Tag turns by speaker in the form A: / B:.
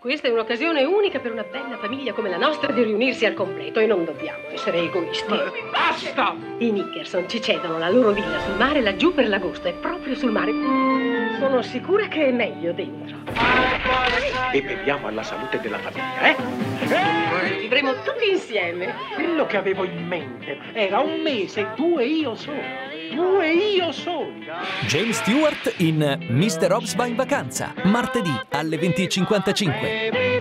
A: Questa è un'occasione unica per una bella famiglia come la nostra di riunirsi al completo e non dobbiamo essere egoisti.
B: Basta!
A: I Nickerson ci cedono la loro villa sul mare laggiù per l'agosto, è proprio sul mare. Sono sicura che è meglio dentro.
B: E beviamo alla salute della famiglia, eh?
A: Vivremo tutti insieme.
B: Quello che avevo in mente era un mese, 2 io solo. 2 io solo.
C: James Stewart in Mr. Hobbs va in vacanza, martedì alle 20:55.